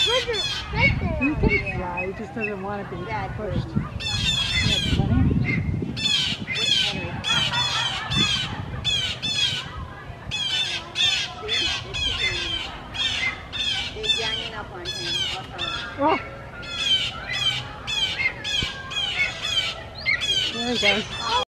Right there. You can fly, he just doesn't want to be pushed. That's funny. They're ganging up on him. Oh. There he goes.